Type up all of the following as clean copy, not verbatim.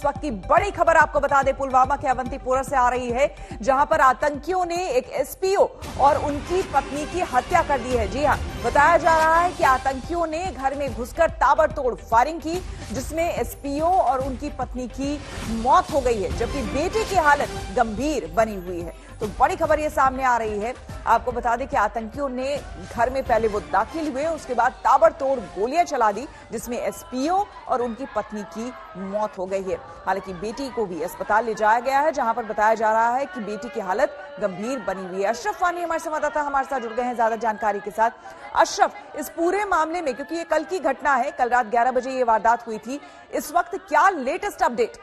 वक्त की बड़ी खबर आपको बता दें, पुलवामा के अवंतीपोरा से आ रही है, जहां पर आतंकियों ने एक एसपीओ और उनकी पत्नी की हत्या कर दी है। जी हां, बताया जा रहा है कि आतंकियों ने घर में घुसकर ताबड़तोड़ फायरिंग की, जिसमें एसपीओ और उनकी पत्नी की मौत हो गई है, जबकि बेटे की हालत गंभीर बनी हुई है। तो बड़ी खबर यह सामने आ रही है। आपको बता दें कि आतंकियों ने घर में पहले वो दाखिल हुए, उसके बाद ताबड़तोड़ गोलियां चला दी, जिसमें एसपीओ और उनकी पत्नी की मौत हो गई है। हालांकि बेटी को भी अस्पताल ले जाया गया है, जहां पर बताया जा रहा है कि बेटी की हालत गंभीर बनी हुई है। अशरफ वानी हमारे संवाददाता हमारे साथ जुड़ गए हैं ज्यादा जानकारी के साथ। अशरफ, इस पूरे मामले में, क्योंकि ये कल की घटना है, कल रात 11 बजे ये वारदात हुई थी, इस वक्त क्या लेटेस्ट अपडेट?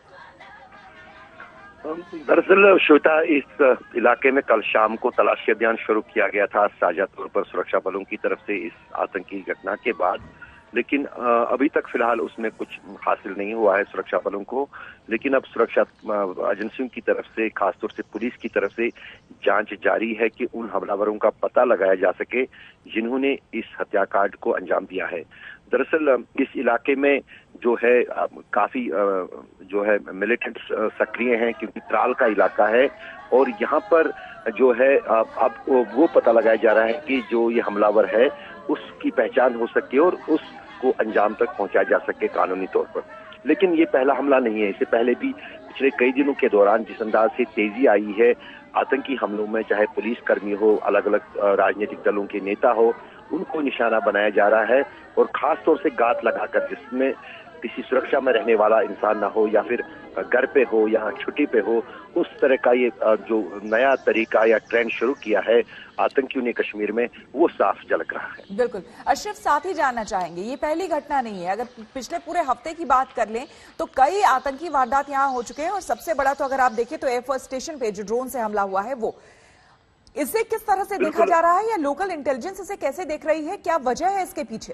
दरअसल श्वेता, इस इलाके में कल शाम को तलाशी अभियान शुरू किया गया था साझा तौर पर सुरक्षा बलों की तरफ से इस आतंकी घटना के बाद, लेकिन अभी तक फिलहाल उसमें कुछ हासिल नहीं हुआ है सुरक्षा बलों को। लेकिन अब सुरक्षा एजेंसियों की तरफ से, खासतौर से पुलिस की तरफ से जांच जारी है कि उन हमलावरों का पता लगाया जा सके जिन्होंने इस हत्याकांड को अंजाम दिया है। दरअसल इस इलाके में जो है काफी जो है मिलिटेंट्स सक्रिय हैं, क्योंकि त्राल का इलाका है और यहाँ पर जो है अब वो पता लगाया जा रहा है कि जो ये हमलावर है उसकी पहचान हो सके और उसको अंजाम तक पहुंचाया जा सके कानूनी तौर पर। लेकिन ये पहला हमला नहीं है, इससे पहले भी पिछले कई दिनों के दौरान जिस अंदाज से तेजी आई है आतंकी हमलों में, चाहे पुलिस कर्मी हो, अलग अलग राजनीतिक दलों के नेता हो, उनको निशाना बनाया जा रहा है और खास तौर से घात लगाकर, जिसमें किसी सुरक्षा में रहने वाला इंसान ना हो या फिर घर पे हो या छुट्टी पे हो, उस तरह का ये जो नया तरीका या ट्रेंड शुरू किया है आतंकियों ने कश्मीर में, वो साफ झलक रहा है। बिल्कुल अशरफ, साथ ही जानना चाहेंगे, ये पहली घटना नहीं है। अगर पिछले पूरे हफ्ते की बात कर लें तो कई आतंकी वारदात यहाँ हो चुके हैं और सबसे बड़ा तो अगर आप देखें तो एयरफोर्स स्टेशन पे जो ड्रोन से हमला हुआ है वो, इसे किस तरह से देखा जा रहा है या लोकल इंटेलिजेंस इसे कैसे देख रही है, क्या वजह है इसके पीछे?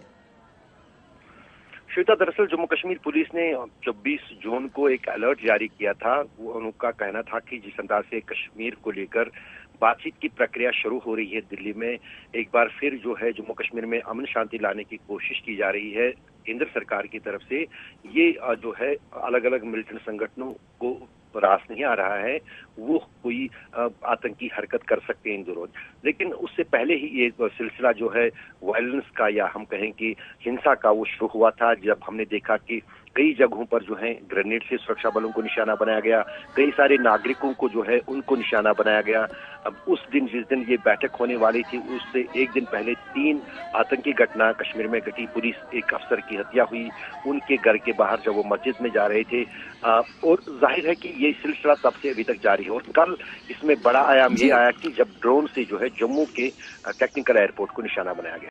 श्वेता, दरअसल जम्मू कश्मीर पुलिस ने 24 जून को एक अलर्ट जारी किया था। वो उनका कहना था कि जिस अंदाज से कश्मीर को लेकर बातचीत की प्रक्रिया शुरू हो रही है दिल्ली में, एक बार फिर जो है जम्मू कश्मीर में अमन शांति लाने की कोशिश की जा रही है केंद्र सरकार की तरफ से। ये जो है अलग अलग मिलिटेंट संगठनों को रास नहीं आ रहा है वो कोई आतंकी हरकत कर सकते हैं इन दोनों। लेकिन उससे पहले ही ये सिलसिला जो है वायलेंस का या हम कहें कि हिंसा का, वो शुरू हुआ था जब हमने देखा कि कई जगहों पर जो है ग्रेनेड से सुरक्षा बलों को निशाना बनाया गया, कई सारे नागरिकों को जो है उनको निशाना बनाया गया। अब उस दिन, जिस दिन ये बैठक होने वाली थी, उससे एक दिन पहले 3 आतंकी घटना कश्मीर में घटी। पुलिस एक अफसर की हत्या हुई उनके घर के बाहर जब वो मस्जिद में जा रहे थे, और जाहिर है कि ये सिलसिला तब से अभी तक जारी है। और कल इसमें बड़ा आयाम ये आया कि जब ड्रोन से जो है जम्मू के टेक्निकल एयरपोर्ट को निशाना बनाया गया।